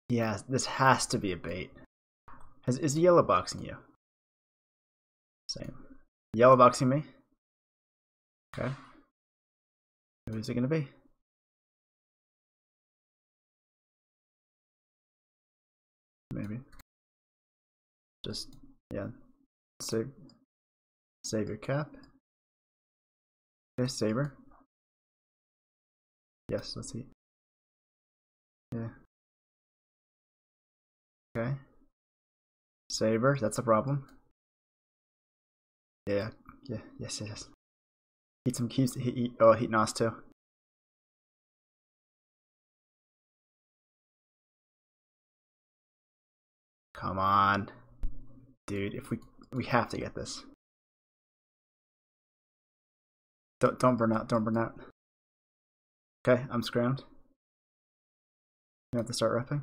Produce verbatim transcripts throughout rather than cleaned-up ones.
Yeah, this has to be a bait. Is, is he yellow boxing you? Same. Yellow boxing me? Okay. Who's it gonna be? Maybe. Just, yeah. Save. Save your cap. Okay, saber. Yes, let's see. Yeah. Okay. Saber, that's a problem. Yeah, yeah, yes, yes. Eat some keys. He eat. Oh, heat Nos too. Come on, dude. If we we have to get this. Don't don't burn out. Don't burn out. Okay, I'm scrammed. You have to start repping.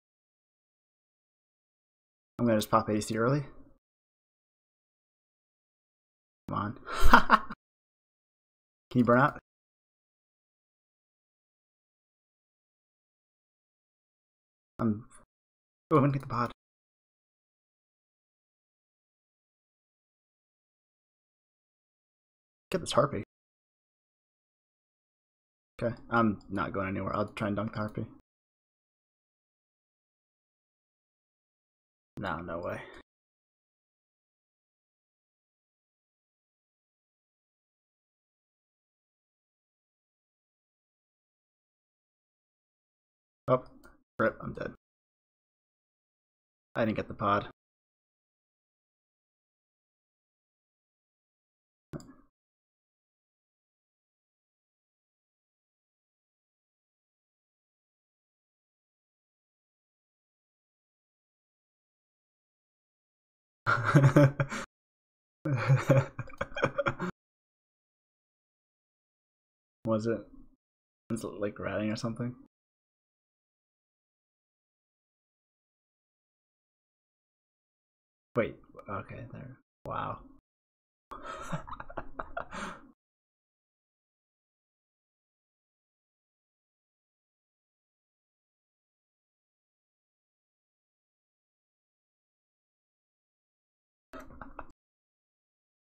I'm gonna just pop A C early. Come on. Can you burn out? I'm. Oh, I'm gonna get the pod. Get this harpy. Okay, I'm not going anywhere. I'll try and dunk the harpy. No, no way. Oh, rip, I'm dead. I didn't get the pod. Was it? Was it like ratting or something? Wait, okay, there. Wow.